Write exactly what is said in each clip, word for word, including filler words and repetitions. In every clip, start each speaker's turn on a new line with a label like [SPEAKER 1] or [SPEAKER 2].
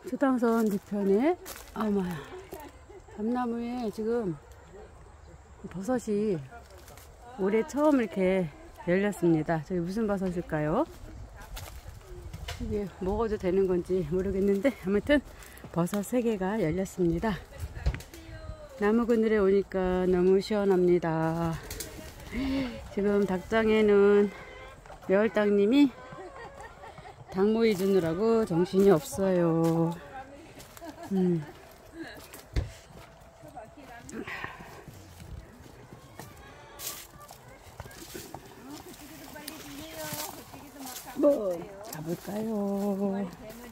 [SPEAKER 1] 수당선 뒤편에 어머야 밤나무에 지금 버섯이 올해 처음 이렇게 열렸습니다. 저기 무슨 버섯일까요? 이게 먹어도 되는 건지 모르겠는데 아무튼 버섯 세 개가 열렸습니다. 나무 그늘에 오니까 너무 시원합니다. 지금 닭장에는 매월당님이 닭모이 주느라고 정신이 없어요. 음. 뭐 가볼까요?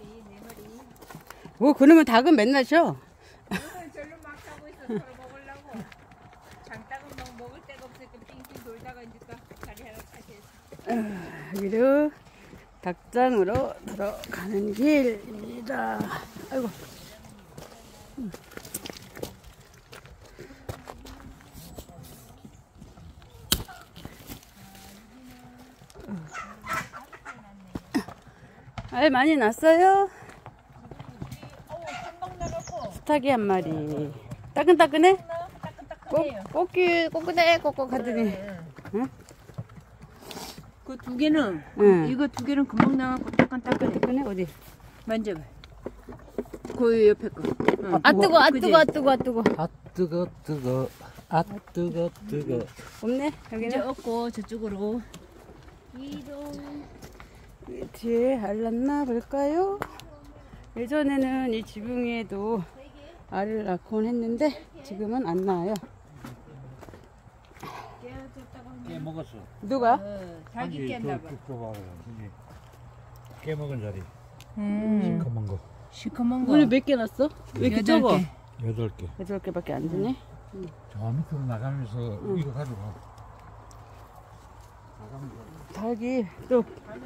[SPEAKER 1] 뭐 그러면 닭은 맨날 쉬어.
[SPEAKER 2] 절로 막 타고 있어. 서로 먹으려고. 장닭은 막 먹을 데가 없으니까 빙빙 돌다가 이제 또 자리 하나 차지했어.
[SPEAKER 1] 여기로 닭장으로 들어가는 길입니다. 아이고. 음. 알 많이 났어요? 스타기 한 마리. 따끈따끈해?
[SPEAKER 2] 따끈따끈해요.
[SPEAKER 1] 꼬끼 꼬끄네 꼬꼬하더니. 응?
[SPEAKER 2] 그 두 개는
[SPEAKER 1] 응.
[SPEAKER 2] 이거 두 개는 금방 나가고 따끈따끈해.
[SPEAKER 1] 따끈해 어디?
[SPEAKER 2] 만져봐. 그 옆에 거. 응.
[SPEAKER 1] 아 뜨거, 아
[SPEAKER 2] 그지?
[SPEAKER 1] 뜨거, 아 뜨거, 아 뜨거.
[SPEAKER 3] 아 뜨거 뜨거 아 뜨거 뜨거.
[SPEAKER 1] 없네
[SPEAKER 2] 이제
[SPEAKER 1] 여기는.
[SPEAKER 2] 없고 저쪽으로 이동.
[SPEAKER 1] 뒤에 알났나 볼까요? 예전에는 이 지붕에도 알을 낳곤 했는데 지금은 안 나와요.
[SPEAKER 3] 깨 먹었어.
[SPEAKER 1] 누가?
[SPEAKER 2] 어, 자기 깼나봐.
[SPEAKER 3] 쭉 좁아. 깨 먹은 자리.
[SPEAKER 2] 음.
[SPEAKER 3] 시커먼 거.
[SPEAKER 2] 시커먼 거.
[SPEAKER 1] 오늘 몇 개 났어? 왜 이렇게
[SPEAKER 2] 여덟
[SPEAKER 1] 적어?
[SPEAKER 2] 개.
[SPEAKER 3] 여덟 개.
[SPEAKER 1] 여덟 개밖에 안 되네.
[SPEAKER 3] 저 밑으로 나가면서 이거 가져가.
[SPEAKER 1] 닭이 또.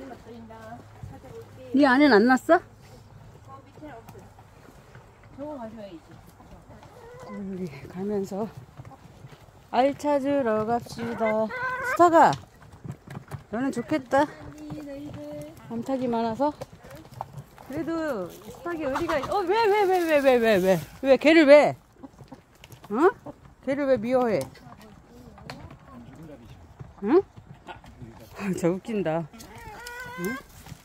[SPEAKER 1] 이 안엔 안 났어?
[SPEAKER 2] 저거 가져야지.
[SPEAKER 1] 우리 가면서 알 찾으러 갑시다. 스타가 너는 좋겠다. 암탉이 많아서. 그래도 스타기 어디가? 어 왜 왜 왜 왜 왜 왜 왜 왜 걔를 왜? 어? 걔를 왜 미워해? 응? 아, 저 웃긴다. 응?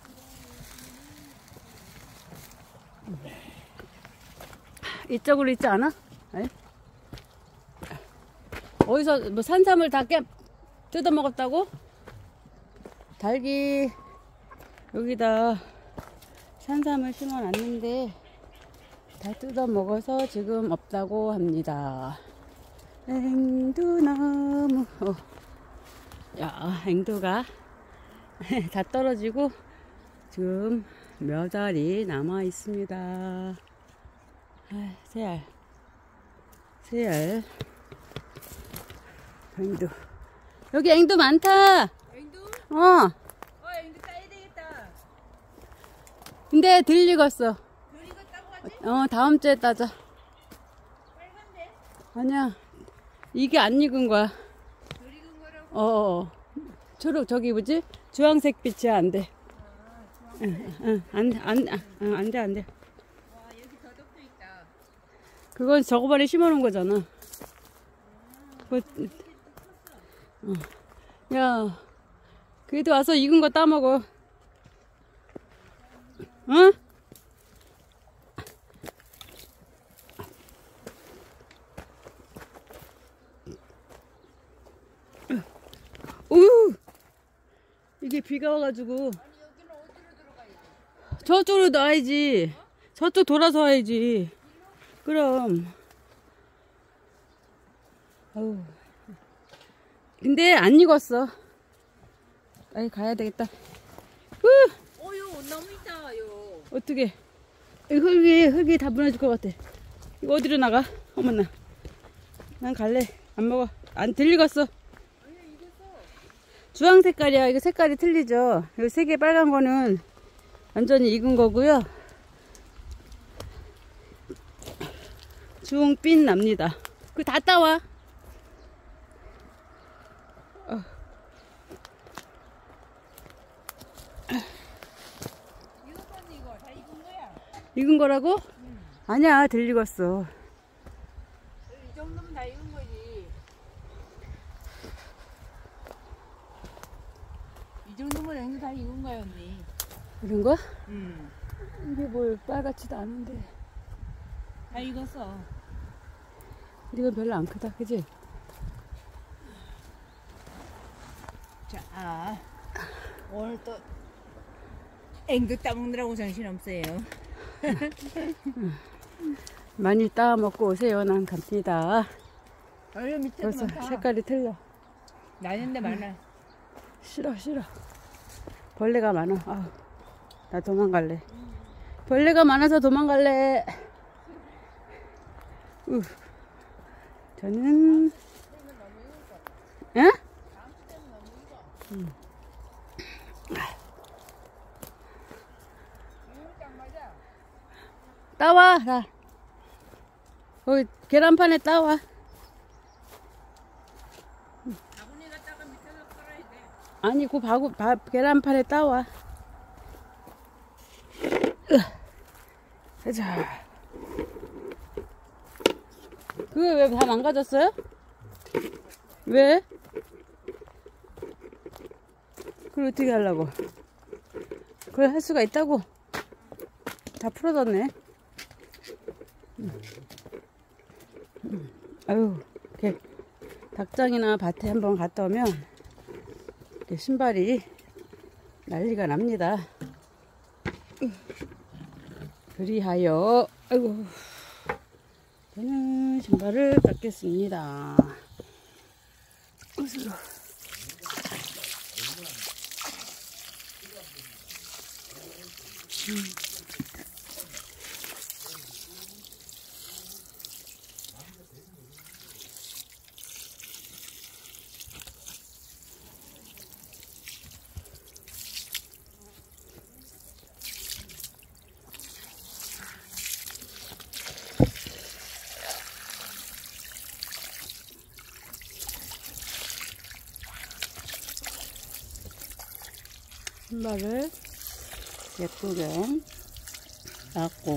[SPEAKER 1] 이쪽으로 있지 않아? 아니? 어디서 뭐 산삼을 다 깨 뜯어 먹었다고? 닭이 여기다 산삼을 심어 놨는데 다 뜯어 먹어서 지금 없다고 합니다. 앵두나무. 어. 야, 앵두가 다 떨어지고 지금 몇 알이 남아 있습니다. 아, 세 알. 세 알. 앵두. 여기 앵두 많다.
[SPEAKER 2] 앵두?
[SPEAKER 1] 어.
[SPEAKER 2] 어, 앵두 따야 되겠다.
[SPEAKER 1] 근데 덜 익었어.
[SPEAKER 2] 덜 익었다고 하지?
[SPEAKER 1] 어, 다음 주에 따자.
[SPEAKER 2] 빨간데?
[SPEAKER 1] 아니야. 이게 안 익은 거야.
[SPEAKER 2] 덜 익은 거라고?
[SPEAKER 1] 어, 어. 초록, 저기 뭐지? 주황색 빛이 안 돼. 응, 응, 안, 안, 안, 안 돼, 안 돼.
[SPEAKER 2] 와, 여기 더덕도 있다.
[SPEAKER 1] 그건 저거반에 심어놓은 거잖아. 그, 어. 야, 그래도 와서 익은 거 따먹어. 응? 우유! 이게 비가 와가지고.
[SPEAKER 2] 아니, 여기는 어디로 들어가야 돼?
[SPEAKER 1] 저쪽으로 놔야지. 저쪽 돌아서 와야지. 그럼. 아우. 근데 안 익었어. 아이, 가야 되겠다. 후!
[SPEAKER 2] 어, 요 나무 있다, 요.
[SPEAKER 1] 어떻게? 흙이, 흙이 다 무너질 것 같아. 이거 어디로 나가? 어머나. 난 갈래. 안 먹어. 안, 덜 익었어. 주황 색깔이야. 이거 색깔이 틀리죠. 여기 세 개 빨간 거는 완전히 익은 거고요. 주홍빛 납니다. 그거 다 따와. 어. 익은 거라고? 아니야, 덜 익었어.
[SPEAKER 2] 이 정도면 다 익은 거지. 이 정도면 앵도 다 익은 거야, 언니.
[SPEAKER 1] 이런 거?
[SPEAKER 2] 응.
[SPEAKER 1] 이게 뭘 빨갛지도 않은데.
[SPEAKER 2] 다 익었어.
[SPEAKER 1] 이건 별로 안 크다, 그지?
[SPEAKER 2] 자, 아, 오늘 또 앵도 따먹느라고 정신없어요.
[SPEAKER 1] 많이 따 먹고 오세요. 난 갑니다.
[SPEAKER 2] 얼른 밑에도
[SPEAKER 1] 벌써
[SPEAKER 2] 많다.
[SPEAKER 1] 색깔이 틀려.
[SPEAKER 2] 나는데 많아.
[SPEAKER 1] 싫어, 싫어. 벌레가 많아. 아우, 나 도망갈래. 벌레가 많아서 도망갈래. 우. 저는, 응? 응. 따와, 다. 거기 계란판에 따와.
[SPEAKER 2] 바구니 갖다가 밑에서 썰어야 돼.
[SPEAKER 1] 아니, 그 바구, 바, 계란판에 따와. 으, 자. 그거 왜 다 망가졌어요? 왜? 그걸 어떻게 하려고? 그걸 할 수가 있다고? 다 풀어졌네. 아유, 이렇게 닭장이나 밭에 한번 갔다 오면 이렇게 신발이 난리가 납니다. 그리하여, 아이고, 저는 신발을 닦겠습니다. 옷으로. 음. 신발을 예쁘게 닦고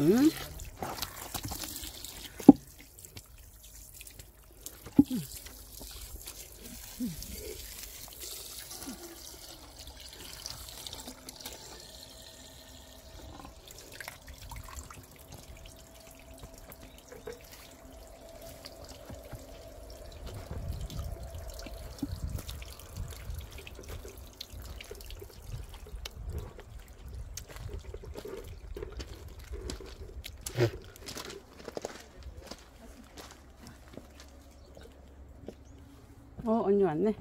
[SPEAKER 1] 어, 언니 왔네.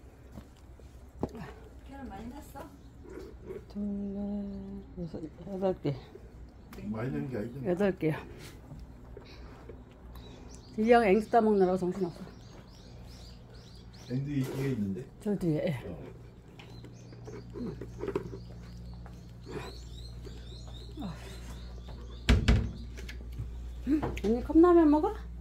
[SPEAKER 2] 계란 많이 샀어?
[SPEAKER 1] 둘, 넷, 여섯, 여덟 개.
[SPEAKER 3] 많이 넣은 게 아니죠?
[SPEAKER 1] 여덟 개요. 이형 앵두 따먹느라고 정신없어.
[SPEAKER 3] 앵두 이게 있는데?
[SPEAKER 1] 저 뒤에. 예. 언니 컵라면 먹어?